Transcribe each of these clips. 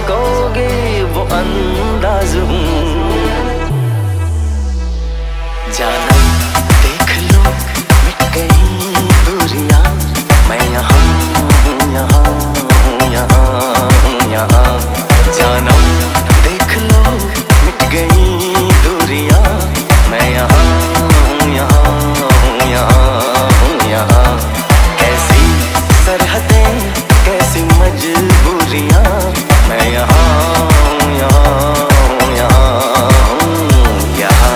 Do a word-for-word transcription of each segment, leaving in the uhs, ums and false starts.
सकोगे वो अंदाज हूँ। जाना देख लो मिट गई दूरियां, मैं यहाँ हूँ, यहाँ हूँ, यहाँ हूँ, यहाँ। जाना देख लो मिट गई दूरियां, मैं यहाँ हूँ, यहाँ हूँ, यहाँ हूँ, यहाँ। कैसी सरहदें कैसी मजबूरियां, मैं यहाँ हूँ, यहाँ हूँ, यहाँ हूँ, यहाँ।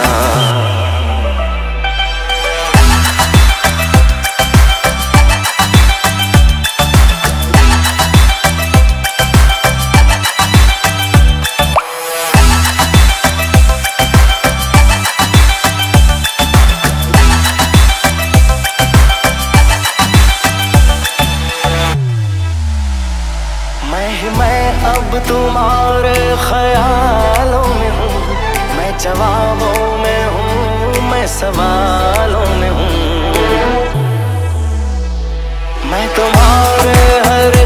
अब तुम्हारे ख्यालों में हूँ, मैं जवाबों में हूँ, मैं सवालों में हूँ। मैं तुम्हारे हर